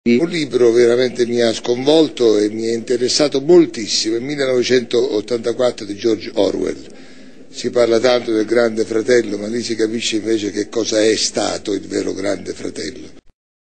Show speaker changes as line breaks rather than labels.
Un libro veramente mi ha sconvolto e mi è interessato moltissimo, il 1984 di George Orwell. Si parla tanto del Grande Fratello, ma lì si capisce invece che cosa è stato il vero Grande Fratello.